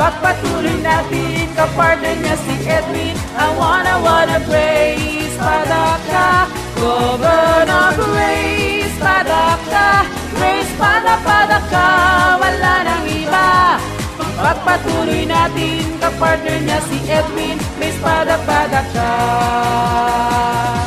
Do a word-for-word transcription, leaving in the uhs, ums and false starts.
Pagpatuloy natin, kapartner niya si Edwin. I wanna, wanna praise Padaka, Governor praise Padaka, praise Pada Padaka, wala nang iba. Pagpatuloy natin, kapartner niya si Edwin, praise Pada Padaka.